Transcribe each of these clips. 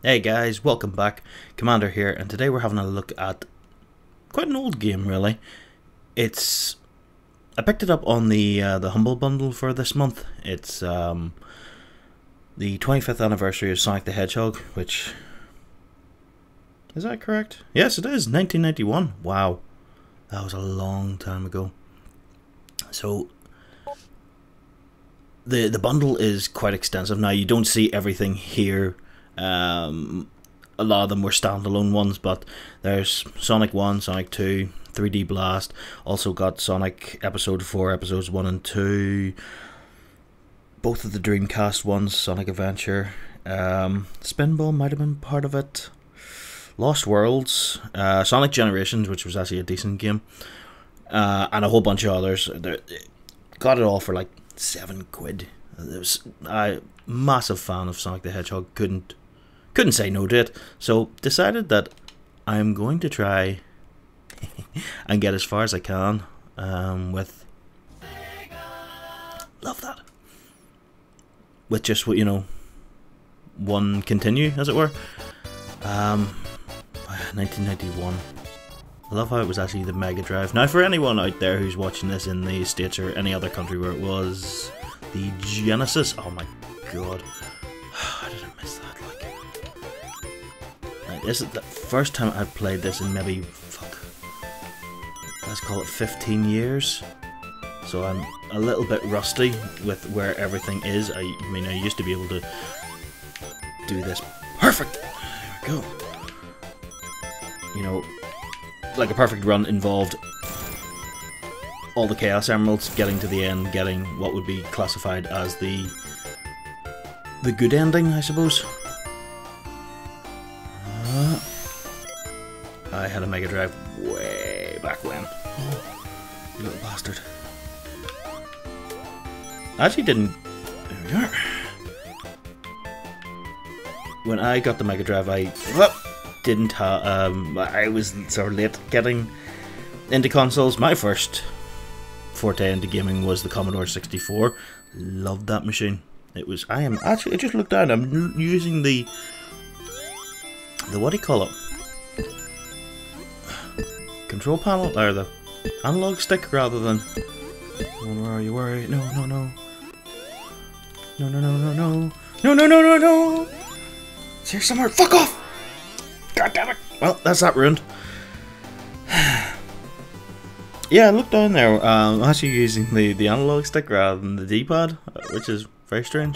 Hey guys, welcome back. Commander here, and today we're having a look at quite an old game, really. I picked it up on the Humble Bundle for this month. It's the 25th anniversary of Sonic the Hedgehog, which... Is that correct? Yes, it is. 1991. Wow. That was a long time ago. So... The bundle is quite extensive. Now, you don't see everything here. A lot of them were standalone ones, but there's Sonic 1, Sonic 2, 3D Blast, also got Sonic Episode 4, Episodes 1 and 2, both of the Dreamcast ones, Sonic Adventure, Spinball might have been part of it, Lost Worlds, Sonic Generations, which was actually a decent game, and a whole bunch of others. Got it all for like £7. I'm a massive fan of Sonic the Hedgehog, couldn't say no to it, so decided that I'm going to try and get as far as I can with love that with just what, you know, one continue, as it were. 1991. I love how it was actually the Mega Drive. Now, for anyone out there who's watching this in the States or any other country where it was the Genesis, oh my god, how did I miss that? This is the first time I've played this in maybe, let's call it 15 years. So I'm a little bit rusty with where everything is. I mean, I used to be able to do this perfect. There we go. You know, like a perfect run involved all the Chaos Emeralds, getting to the end, getting what would be classified as the good ending, I suppose. I had a Mega Drive way back when. Oh, you little bastard. I actually didn't... There we are. When I got the Mega Drive, I didn't have... I was sort of late getting into consoles. My first forte into gaming was the Commodore 64. Loved that machine. It was... I just looked down. I'm using the what do you call it? Control panel, or the analog stick rather than... Where are you? Where are you? No, no, no. No, no, no, no, no. No, no, no, no, no! It's here somewhere. Fuck off! God damn it! Well, that's that ruined. Yeah, look down there. I'm actually using the analog stick rather than the D-pad, which is very strange.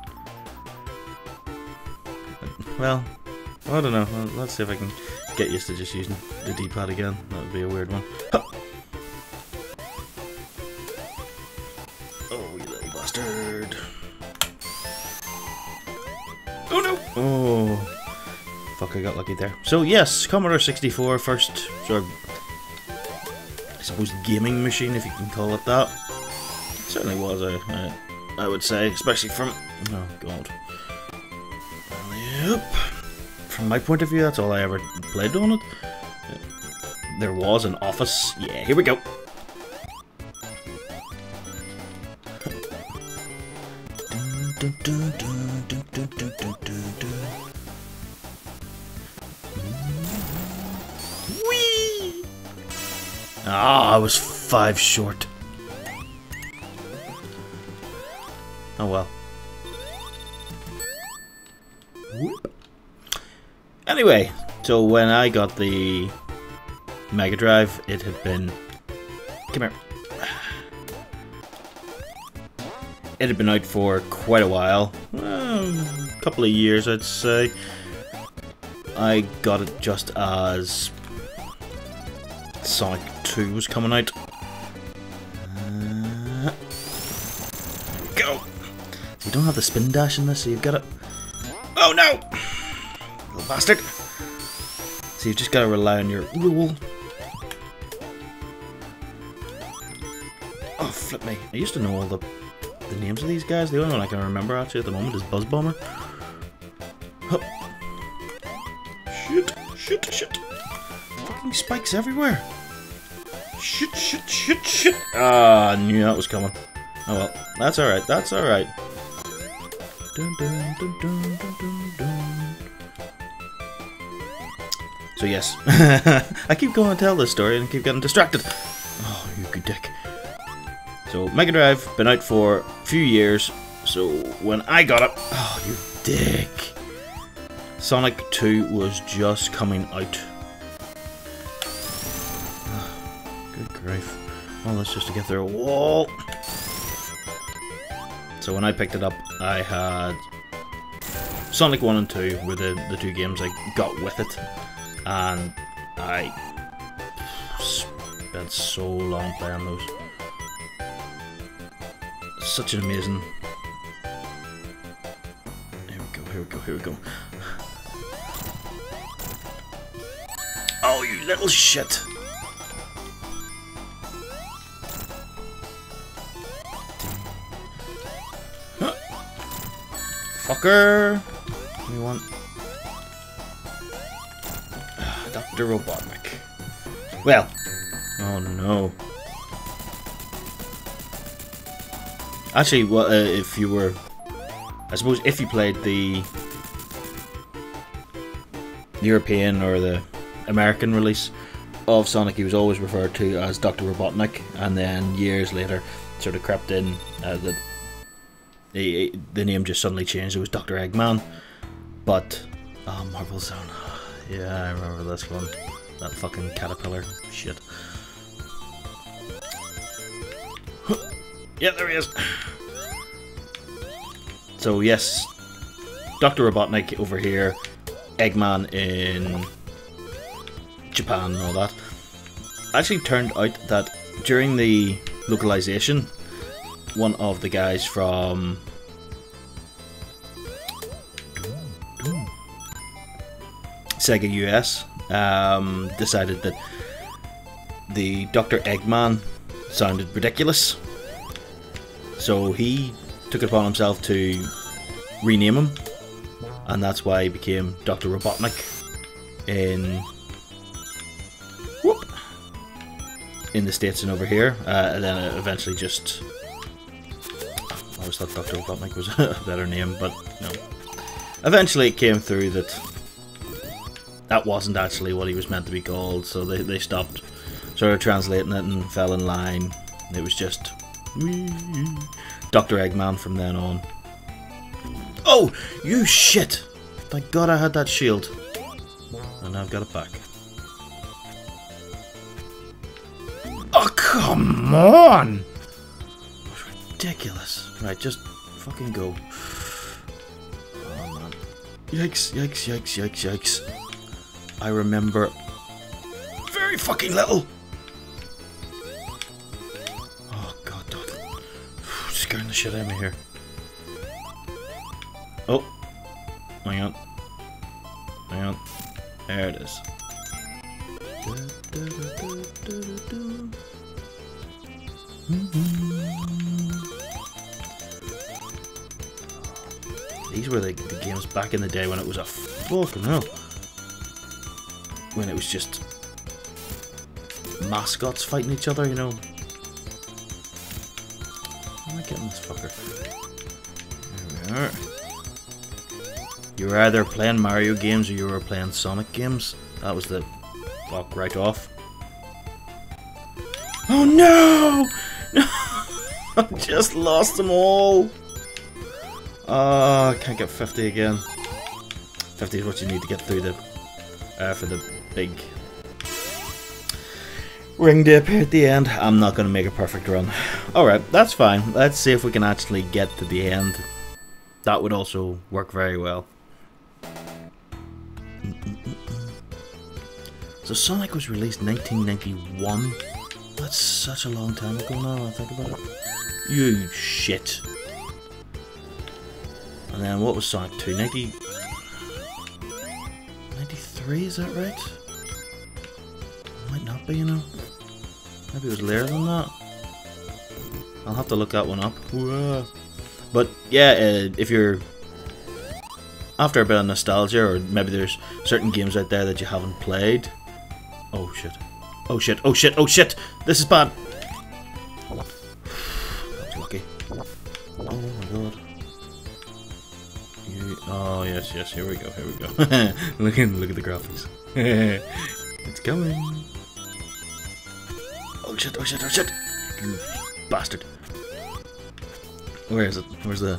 Well, I don't know. Let's see if I can get used to just using the D-pad again. That would be a weird one. Huh. Oh, you little bastard. Oh no! Oh. Fuck, I got lucky there. So yes, Commodore 64, first sort of, I suppose, gaming machine, if you can call it that. It certainly was, I would say, especially from... Oh god. Yep. From my point of view, that's all I ever played on it. There was an Office. Yeah, here we go. Whee! Ah, I was 5 short. Oh well. Whoop. Anyway, so when I got the Mega Drive, it had been... Come here. It had been out for quite a while. A couple of years, I'd say. I got it just as Sonic 2 was coming out. Go! You don't have the spin dash in this, so you've got it... Oh no! Little bastard. So you've just got to rely on your rule. Oh, flip me. I used to know all the names of these guys. The only one I can remember actually at the moment is Buzz Bomber. Oh. Shit, shit, shit. Fucking spikes everywhere. Shit, shit, shit, shit. Ah, I knew that was coming. Oh well, that's alright, that's alright. Dun, dun, dun, dun, dun, dun, dun. So yes, I keep going to tell this story and keep getting distracted. Oh, you good dick. So Mega Drive, been out for a few years, so when I got it, oh you dick, Sonic 2 was just coming out. Good grief. Well, that's just to get through a wall. So when I picked it up, I had Sonic 1 and 2 were the two games I got with it, and I spent so long playing those. Such an amazing... Here we go, here we go, here we go. Oh, you little shit! Huh. Fucker! We want... Dr. Robotnik. Well... Oh no. Actually, well, if you were... I suppose if you played the European or the American release of Sonic, he was always referred to as Dr. Robotnik, and then years later sort of crept in that the name just suddenly changed. It was Dr. Eggman. But, Marble Zone. Yeah, I remember this one. That fucking caterpillar shit. Yeah, there he is. So yes, Dr. Robotnik over here, Eggman in Japan and all that. Actually turned out that during the localization, one of the guys from Sega US decided that the Dr. Eggman sounded ridiculous. So he took it upon himself to rename him, and that's why he became Dr. Robotnik in the States and over here, and then it eventually just... I always thought Dr. Robotnik was a better name, but no. Eventually it came through that that wasn't actually what he was meant to be called, so they stopped sort of translating it and fell in line. It was just Dr. Eggman from then on. Oh, you shit! Thank God I had that shield. And now I've got it back. Oh, come on! That's ridiculous. Right, just fucking go. Oh, man. Yikes, yikes, yikes, yikes, yikes. I remember very fucking little. Oh, God, dog. Scaring the shit out of me here. Oh. Hang on. Hang on. There it is. These were the games back in the day when it was a fucking hell. When it was just mascots fighting each other, you know. How am I getting this fucker? There we are. You were either playing Mario games or you were playing Sonic games. That was the fuck right off. Oh no! No! I just lost them all! I can't get 50 again. 50 is what you need to get through the for the big ring dip at the end. I'm not going to make a perfect run. Alright, that's fine. Let's see if we can actually get to the end. That would also work very well. So Sonic was released 1991. That's such a long time ago now, I think about it. You shit. And then what was Sonic 2? 93, is that right? Might not be, you know. Maybe it was later than that. I'll have to look that one up. Whoa. But yeah, if you're after a bit of nostalgia, or maybe there's certain games out there that you haven't played. Oh shit. Oh shit, oh shit, oh shit! This is bad! That was lucky. Oh my god. You Oh yes, yes. Here we go. Here we go. look at the graphics. It's coming. Oh shit! Oh shit! Oh shit! You bastard! Where is it? Where's the?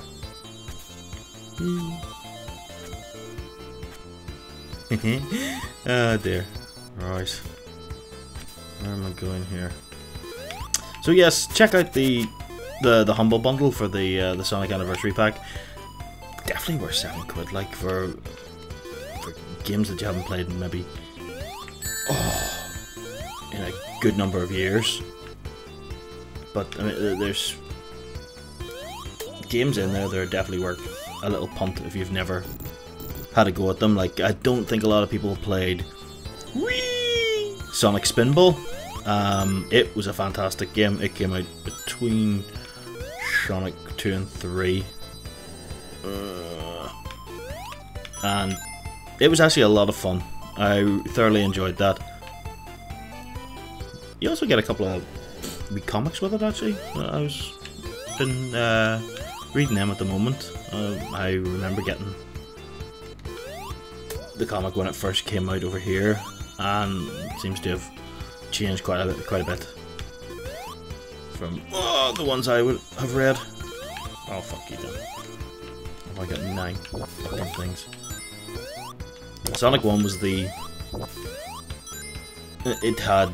Oh dear. Right. Where am I going here? So yes, check out the Humble Bundle for the Sonic Anniversary Pack. Definitely worth £7, like for games that you haven't played in maybe in a good number of years. But I mean, there's games in there that are definitely worth a little punt if you've never had a go at them. Like, I don't think a lot of people played Sonic Spinball. It was a fantastic game. It came out between Sonic 2 and 3. And it was actually a lot of fun. I thoroughly enjoyed that. You also get a couple of wee comics with it, actually. I was been reading them at the moment. I remember getting the comic when it first came out over here, and it seems to have changed quite a bit from the ones I would have read. Oh fuck you then. Oh, I got 9 fucking things. Sonic 1 was the... It had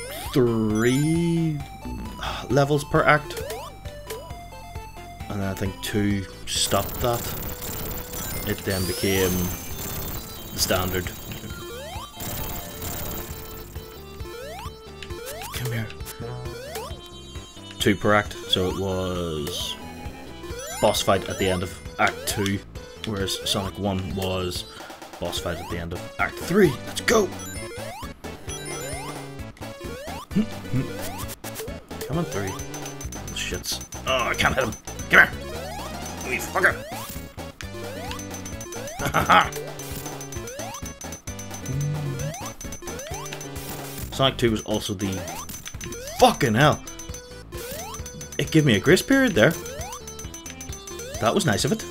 3 levels per act, and then I think 2 stopped that. It then became the standard. Come here. 2 per act, so it was boss fight at the end of Act 2, whereas Sonic 1 was boss fight at the end of Act 3. Let's go! Come on, 3. Shits. Oh, I can't hit him. Come here! You fucker! Sonic 2 was also the... Fucking hell! It gave me a grace period there. That was nice of it.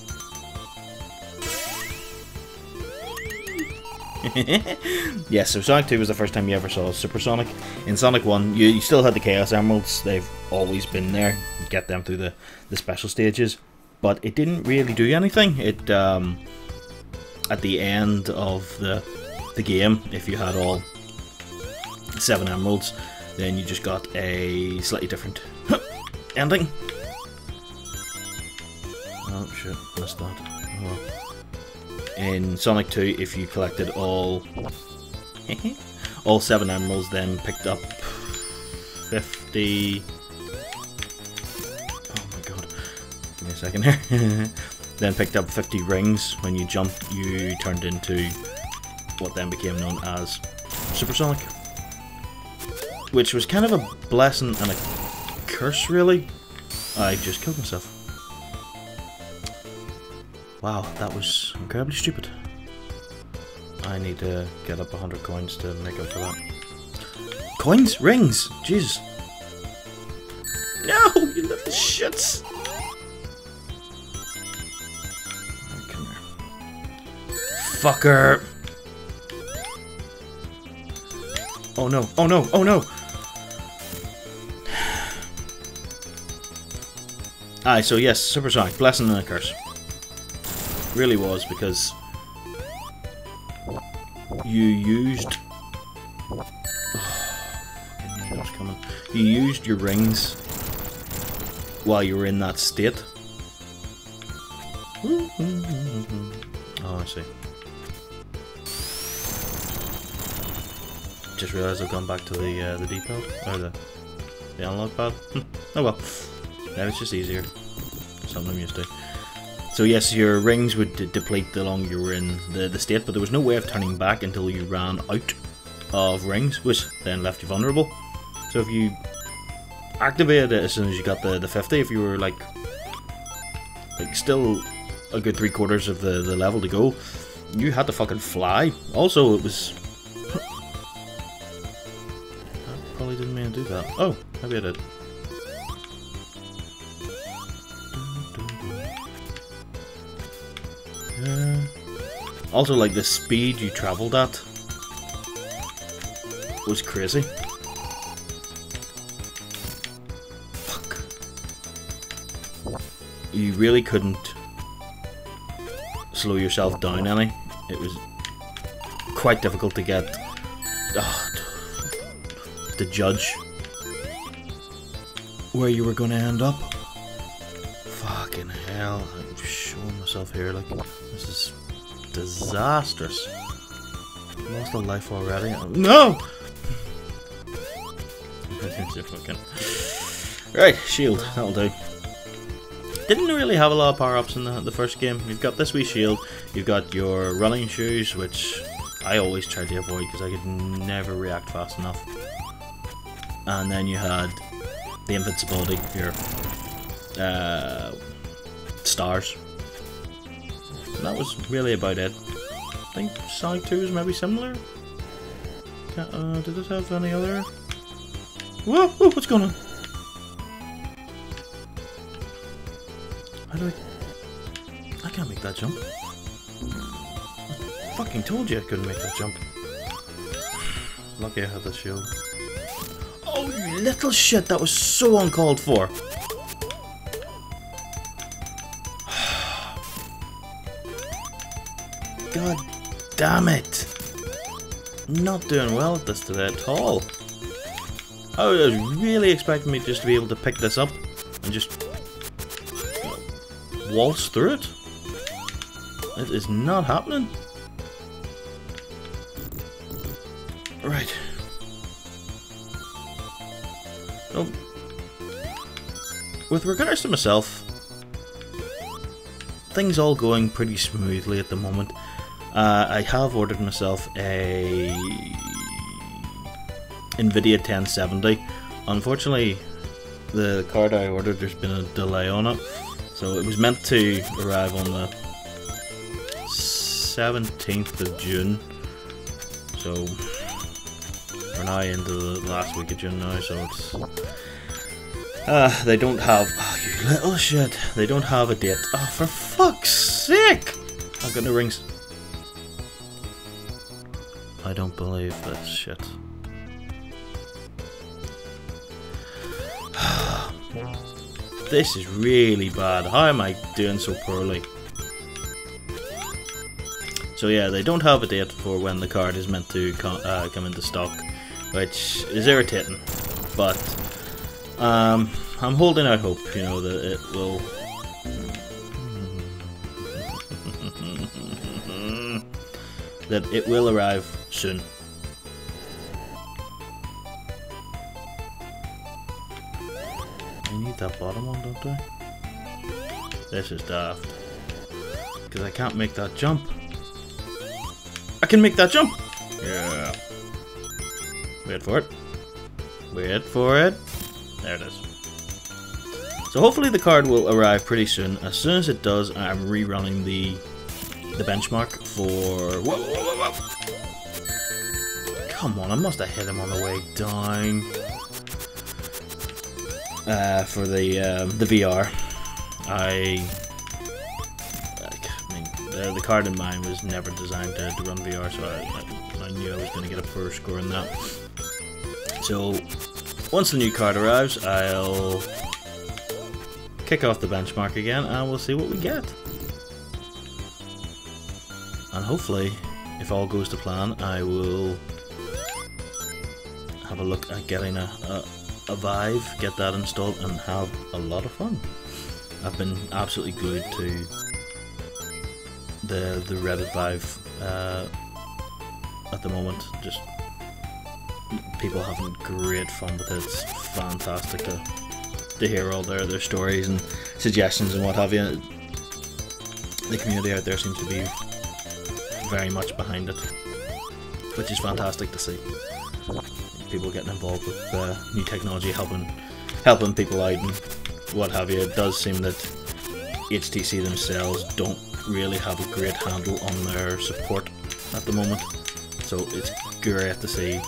Yes, so Sonic 2 was the first time you ever saw Super Sonic. In Sonic 1, you still had the Chaos Emeralds. They've always been there. You get them through the special stages. But it didn't really do anything. It, at the end of the game, if you had all 7 emeralds, then you just got a slightly different ending. Oh shit, missed that. Oh well. In Sonic 2, if you collected all 7 emeralds, then picked up 50... Oh my god. Give me a second here. Then picked up 50 rings. When you jumped, you turned into what then became known as Super Sonic. Which was kind of a blessing and a curse, really. I just killed myself. Wow, that was incredibly stupid. I need to get up 100 coins to make up for that. Coins? Rings? Jesus. No, you little shits. Oh, come here. Fucker. Oh no, oh no, oh no. Aye, so yes, Super Sonic, blessing and a curse. Really was, because you used you used your rings while you were in that state. Oh, I see. Just realised I've gone back to the D-pad, or the analog pad. Oh well, now it's just easier. Something I'm used to. So yes, your rings would deplete the longer you were in the state, but there was no way of turning back until you ran out of rings, which then left you vulnerable. So if you activated it as soon as you got the 50, if you were like still a good 3/4 of the level to go, you had to fucking fly. Also, it was... I probably didn't mean to do that. Oh, maybe I did. Also, like, the speed you travelled at was crazy. Fuck. You really couldn't slow yourself down any. It was quite difficult to get to judge where you were going to end up. Fucking hell, I'm showing myself here like this is disastrous. Lost a life already. No! Right, shield, that'll do. Didn't really have a lot of power-ups in the first game. You've got this wee shield, you've got your running shoes, which I always tried to avoid because I could never react fast enough. And then you had the invincibility, your stars. And that was really about it. I think Sonic 2 is maybe similar. Did it have any other? Whoa! Whoa! What's going on? How do I can't make that jump. I fucking told you I couldn't make that jump. Lucky I had the shield. Oh, you little shit! That was so uncalled for. God damn it! Not doing well at this today at all. I was really expecting me just to be able to pick this up and just waltz through it. It is not happening. Right. So, with regards to myself, things all going pretty smoothly at the moment. I have ordered myself a Nvidia 1070. Unfortunately, the card I ordered, there's been a delay on it. So it was meant to arrive on the 17th of June. So we're now into the last week of June now, so it's... they don't have... Oh, you little shit. They don't have a date. Oh, for fuck's sake! I've got no rings. I don't believe this shit. This is really bad. How am I doing so poorly? So yeah, they don't have a date for when the card is meant to come into stock, which is irritating. But I'm holding out hope, you know, that it will. That it will arrive soon. I need that bottom one, don't I? This is daft. Because I can't make that jump. I can make that jump! Yeah. Wait for it. Wait for it. There it is. So hopefully the card will arrive pretty soon. As soon as it does, I'm rerunning the benchmark for... Whoa, whoa, whoa, whoa. Come on, I must have hit him on the way down. For the VR. I mean, the card in mine was never designed to run VR, so I knew I was going to get a poor score in that. So, once the new card arrives, I'll kick off the benchmark again, and we'll see what we get. And hopefully, if all goes to plan, I will have a look at getting a Vive, get that installed, and have a lot of fun. I've been absolutely glued to the Reddit Vive at the moment. Just people having great fun with it. It's fantastic to hear all their stories and suggestions and what have you. The community out there seems to be very much behind it, which is fantastic to see. People getting involved with new technology, helping people out and what have you. It does seem that HTC themselves don't really have a great handle on their support at the moment, so it's great to see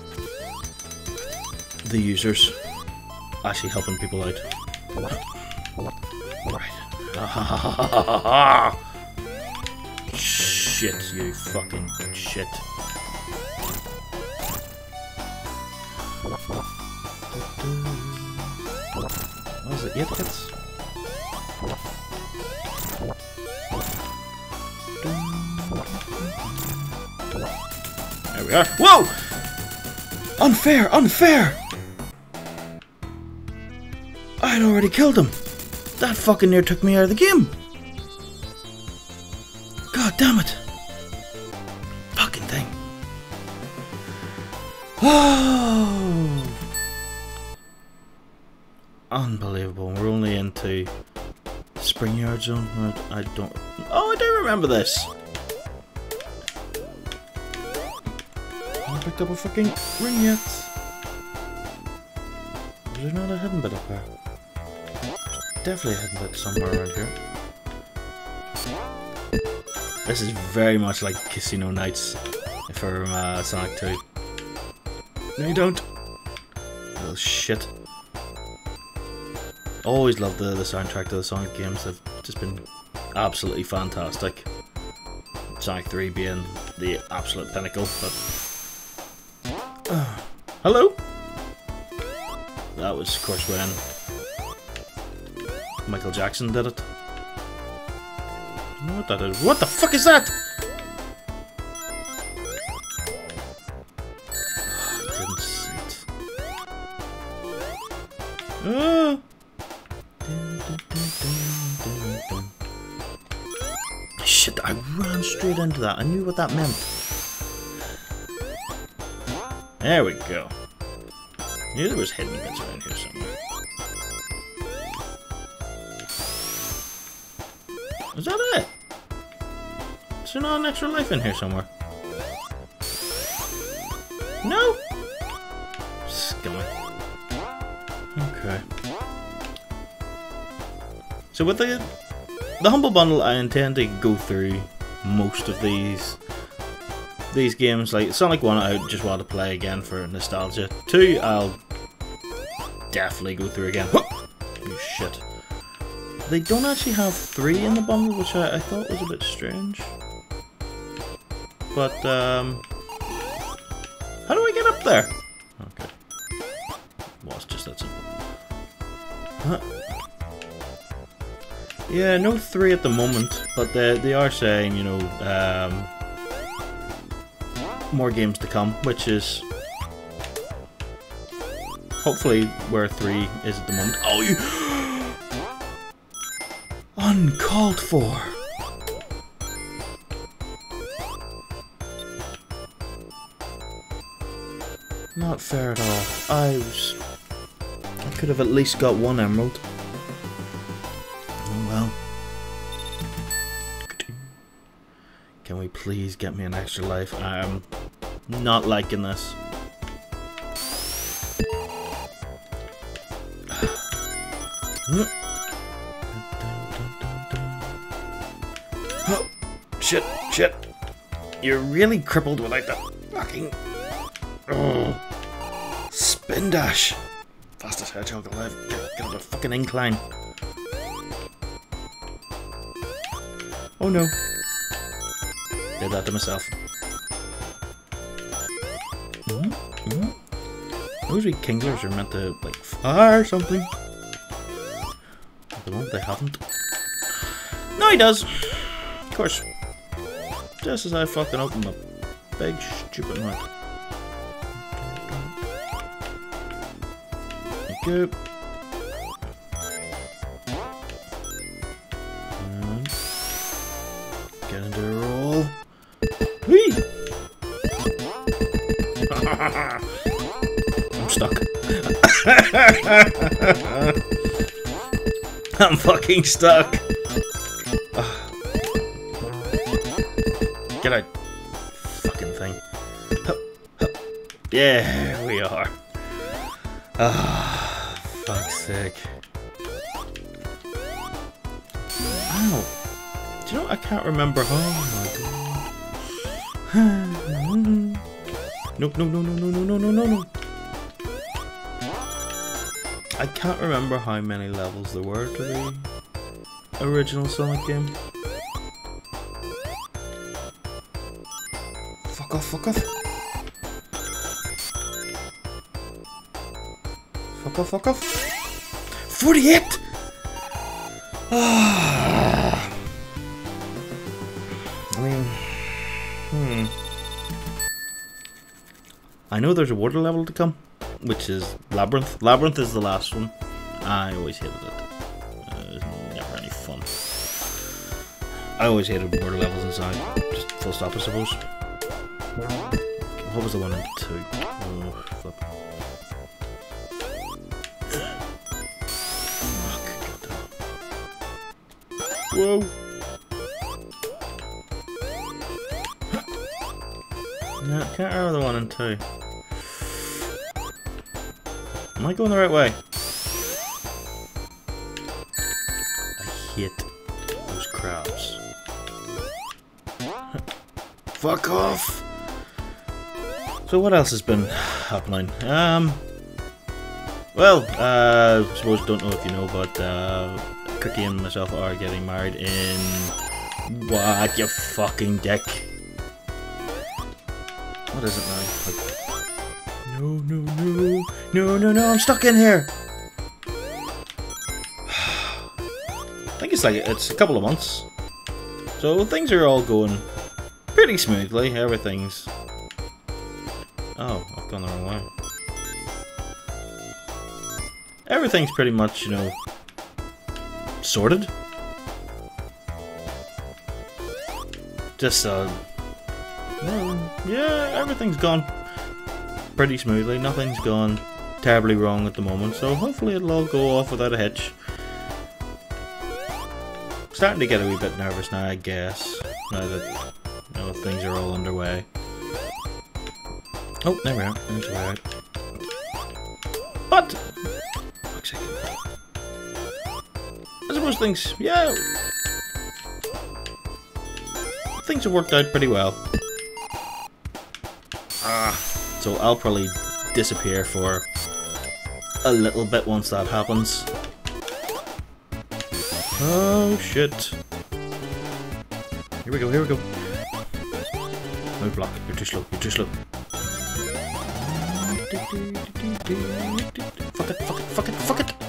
the users actually helping people out. Right. shit, you fucking shit. What is it? 8 bits? There we are. Whoa! Unfair! Unfair! I'd already killed him. That fucking near took me out of the game. God damn it. Fucking thing. Oh. Unbelievable. We're only into Spring Yard Zone. I don't... Oh, I do remember this. I haven't picked up a fucking ring yet. Is there not a hidden bit up there? Definitely a hidden bit somewhere around here. This is very much like Casino Nights from Sonic 2. No, you don't. Little shit. Always loved the soundtrack to the Sonic games. They've just been absolutely fantastic. Sonic 3 being the absolute pinnacle, but... hello? That was, of course, when Michael Jackson did it. I don't know what that is. What the fuck is that? I didn't see it. Shit, I ran straight into that. I knew what that meant. There we go. I knew there was hidden bits around here somewhere. Is that it? Is there not an extra life in here somewhere? No? Scummy. Okay. So with the Humble Bundle, I intend to go through most of these games. Like Sonic 1, I just want to play again for nostalgia. 2, I'll definitely go through again. You shit. They don't actually have 3 in the bundle, which I thought was a bit strange. But, how do I get up there? Okay. Well, it's just that simple. Huh. Yeah, no 3 at the moment, but they are saying, you know, more games to come, which is hopefully where 3 is at the moment. Oh, you... Uncalled for. Not fair at all. I could have at least got 1 emerald. Oh well. Can we please get me an extra life? I'm not liking this. Oh, shit, shit. You're really crippled without the fucking... Oh. Spin dash. Fastest hedgehog alive. Get up a fucking incline. Oh no. Did that to myself. Those wee Kinglers are meant to, like, fire something. At the moment they haven't. No, he does. Of course. Just as I fucking opened my big stupid mouth. Thank you. And get into a roll. Whee! I'm stuck. I'm fucking stuck. Get out. Fucking thing. Yeah, we are. Ah, fuck's sake. Ow. Do you know, I can't remember. Oh my god. Nope, no, no, no, no, no, no, no, no, no. I can't remember how many levels there were to the original Sonic game. Fuck off, fuck off. Fuck off, fuck off. 48! I mean, I know there's a water level to come, which is Labyrinth. Labyrinth is the last one. I always hated it. It was never any fun. I always hated water levels inside. Just full stop, I suppose. What was the one in 2? Oh, flip. Fuck, goddamn. Whoa! No, can't remember the 1 and 2. Am I going the right way? I hate those crabs. Fuck off! So what else has been happening? Well, I suppose don't know if you know, but Cookie and myself are getting married in... What, you fucking dick? What is it now? Like, no, I'm stuck in here! I think it's a couple of months. So things are all going pretty smoothly, everything's... Oh, I've gone the wrong way. Everything's pretty much, you know, sorted. Just, well, yeah, everything's gone pretty smoothly. Nothing's gone terribly wrong at the moment, so hopefully it'll all go off without a hitch. Starting to get a wee bit nervous now, I guess, now that, you know, things are all underway. Oh, there we are. There's the way out. But fuck's sake. I suppose things, yeah, things have worked out pretty well. So I'll probably disappear for a little bit once that happens. Oh shit. Here we go, here we go. No block, you're too slow, you're too slow. Fuck it, fuck it, fuck it, fuck it!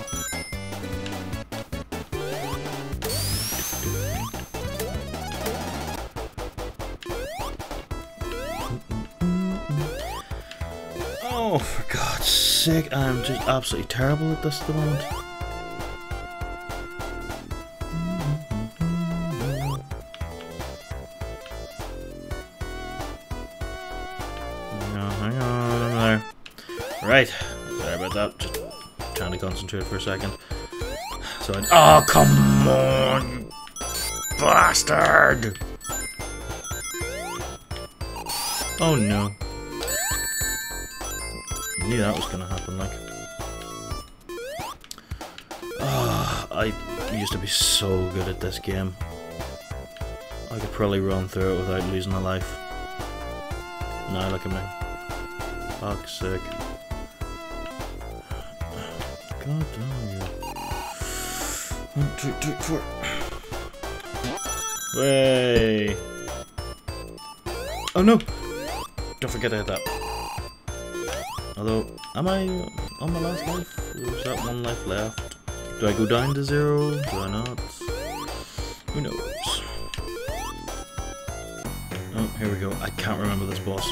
Oh, for God's sake, I'm just absolutely terrible at this at the moment. Hang on, I'm there. Right, sorry about that, just trying to concentrate for a second. So oh, come on, you bastard! Oh no. I knew that was gonna happen, like. I used to be so good at this game. I could probably run through it without losing my life. Now look at me. Fuck's sake. God damn you. 1, 2, 3, 4. Way. Oh no! Don't forget I had that. Although, am I on my last life? There's that 1 life left. Do I go down to 0? Do I not? Who knows? Oh, here we go. I can't remember this boss.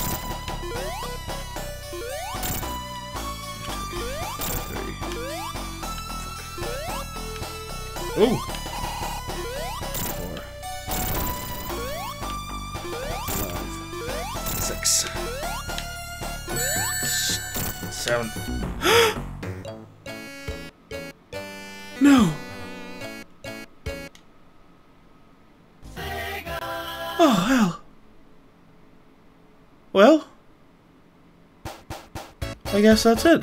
Oh! 4, 5, 6, 7. No! Oh, hell. Well, I guess that's it.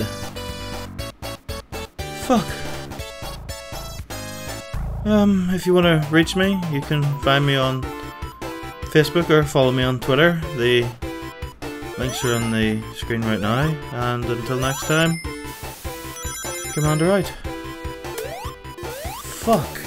Fuck. If you want to reach me, you can find me on Facebook or follow me on Twitter. The links are on the screen right now. And until next time, Commander out. Fuck.